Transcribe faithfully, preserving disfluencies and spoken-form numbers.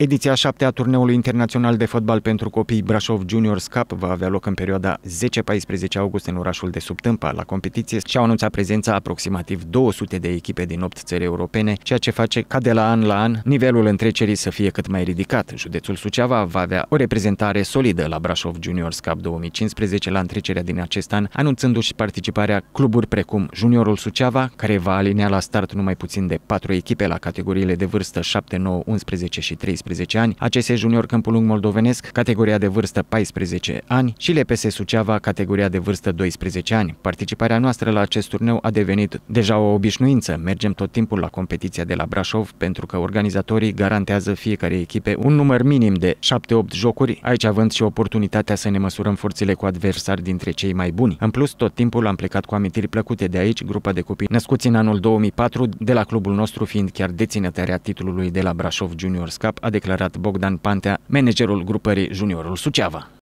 Ediția șapte a turneului internațional de fotbal pentru copii Brașov Juniors Cup va avea loc în perioada zece paisprezece august în orașul de Subtâmpa. La competiție și-au anunțat prezența aproximativ două sute de echipe din opt țări europene, ceea ce face ca de la an la an nivelul întrecerii să fie cât mai ridicat. Județul Suceava va avea o reprezentare solidă la Brașov Juniors Cup două mii cincisprezece la întrecerea din acest an, anunțându-și participarea cluburi precum Juniorul Suceava, care va alinea la start numai puțin de patru echipe la categoriile de vârstă șapte, nouă, unsprezece și treisprezece ani, A C S Junior Câmpul Lung Moldovenesc, categoria de vârstă paisprezece ani și L P S Suceava, categoria de vârstă doisprezece ani. Participarea noastră la acest turneu a devenit deja o obișnuință. Mergem tot timpul la competiția de la Brașov pentru că organizatorii garantează fiecare echipe un număr minim de șapte opt jocuri, aici având și oportunitatea să ne măsurăm forțele cu adversari dintre cei mai buni. În plus, tot timpul am plecat cu amintiri plăcute de aici, grupa de copii născuți în anul două mii patru, de la clubul nostru fiind chiar deținătoarea titulului de la Brașov Juniors Cup, a declarat Bogdan Pantea, managerul grupării Juniorul Suceava.